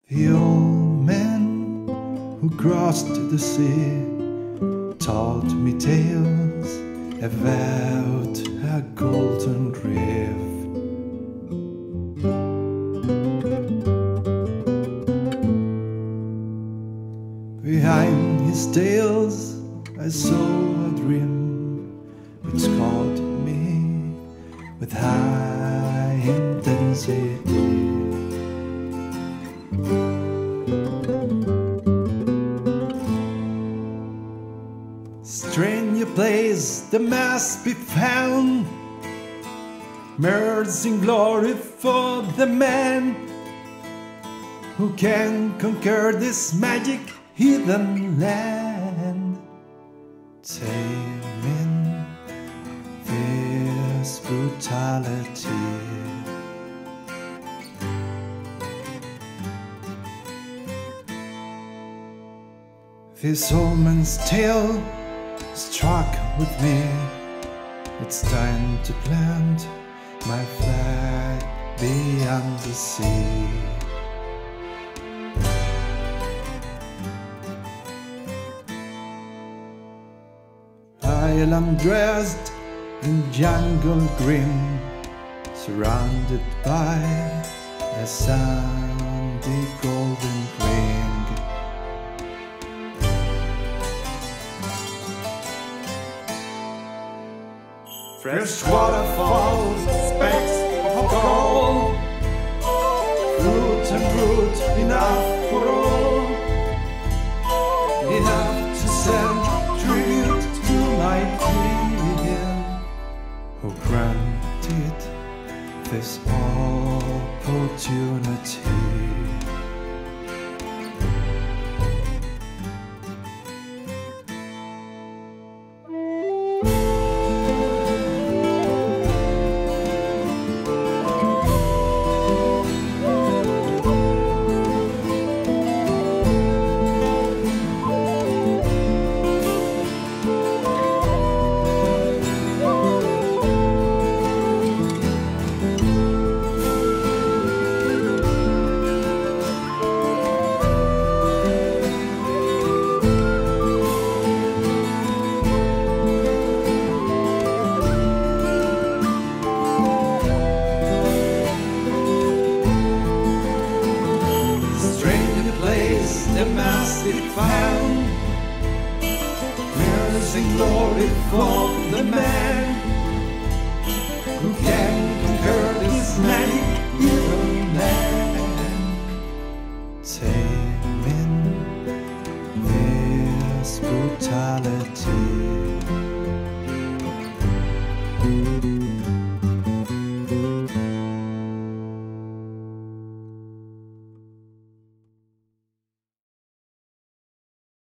The old man who crossed the sea taught me tales about a golden grave. Behind his tales I saw a dream which caught me with high intensity. Stranger place there must be found, mercy and glory for the man who can conquer this magic hidden land. Taming this brutality. This old man's tale struck with me. It's time to plant my flag beyond the sea. I am dressed in jungle grim, surrounded by a sandy golden ring. Fresh waterfalls, specks of gold, fruit and root enough for all, enough to send tribute to my queen, who granted this opportunity. The must be found, mercy and glory for the man who can conquer this magic hidden land. Taming this brutality.